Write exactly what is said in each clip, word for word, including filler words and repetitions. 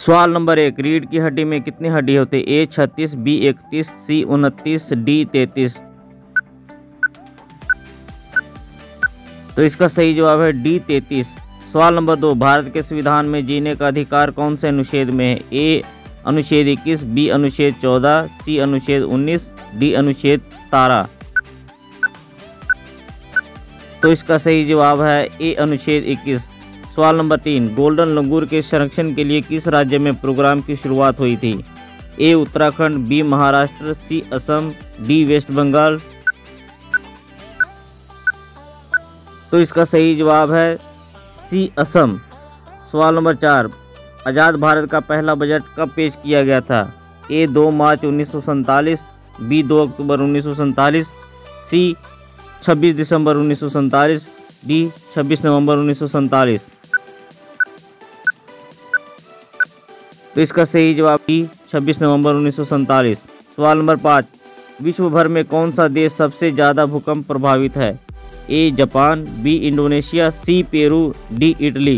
सवाल नंबर एक, रीढ़ की हड्डी में कितनी हड्डी होती है? ए छत्तीस, बी इकतीस, सी उनतीस, डी तैंतीस। तो इसका सही जवाब है डी तैंतीस। सवाल नंबर दो, भारत के संविधान में जीने का अधिकार कौन से अनुच्छेद में है? ए अनुच्छेद इक्कीस, बी अनुच्छेद चौदह, सी अनुच्छेद उन्नीस, डी अनुच्छेद सतारह। तो इसका सही जवाब है ए अनुच्छेद इक्कीस। सवाल नंबर तीन, गोल्डन लंगूर के संरक्षण के लिए किस राज्य में प्रोग्राम की शुरुआत हुई थी? A Uttarakhand, B Maharashtra, C Assam, D West Bengal. तो इसका सही जवाब है सी असम। सवाल नंबर चार, आज़ाद भारत का पहला बजट कब पेश किया गया था? ए दो मार्च उन्नीस सौ सैंतालीस, बी दो अक्टूबर उन्नीस सौ सैंतालीस, सी छब्बीस दिसंबर उन्नीस सौ सैंतालीस, डी छब्बीस नवंबर उन्नीस सौ सैंतालीस। तो इसका सही जवाब डी छब्बीस नवंबर उन्नीस सौ सैंतालीस। सवाल नंबर पाँच, विश्व भर में कौन सा देश सबसे ज़्यादा भूकंप प्रभावित है? A Japan, B Indonesia, C Peru, D Italy.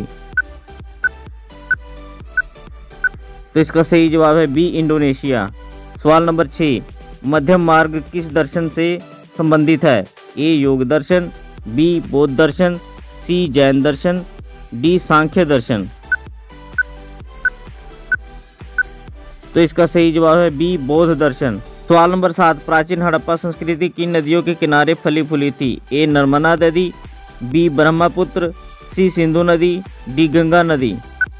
तो इसका सही जवाब है बी इंडोनेशिया। सवाल नंबर छः, मध्यम मार्ग किस दर्शन से संबंधित है? ए योग दर्शन, बी बौद्ध दर्शन, सी जैन दर्शन, डी सांख्य दर्शन। तो इसका सही जवाब है बी बौद्ध दर्शन। सवाल नंबर सात, प्राचीन हड़प्पा संस्कृति किन नदियों के किनारे फली फूली थी? ए नर्मदा नदी, बी ब्रह्मपुत्र, सी सिंधु नदी, डी गंगा नदी।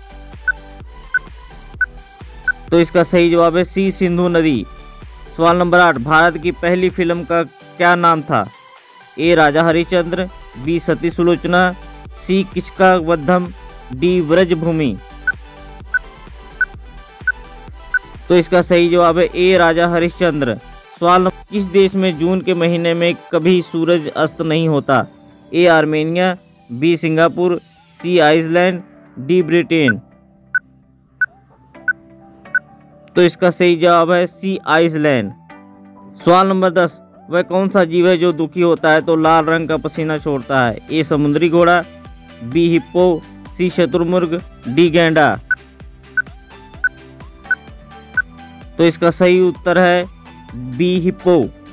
तो इसका सही जवाब है सी सिंधु नदी। सवाल नंबर आठ, भारत की पहली फिल्म का क्या नाम था? A Raja Harishchandra, B Sati Sulochana, C Kichaka Vadham, D Vrajbhumi. तो इसका सही जवाब है ए राजा हरिश्चंद्र। सवाल नंबर, किस देश में जून के महीने में कभी सूरज अस्त नहीं होता? A Armenia, B Singapore, C Iceland, D Britain. तो इसका सही जवाब है सी आइसलैंड। सवाल नंबर दस, वह कौन सा जीव है जो दुखी होता है तो लाल रंग का पसीना छोड़ता है? ए समुद्री घोड़ा, बी हिप्पो, सी शुतुरमुर्ग, डी गैंडा। तो इसका सही उत्तर है बी हिप्पो।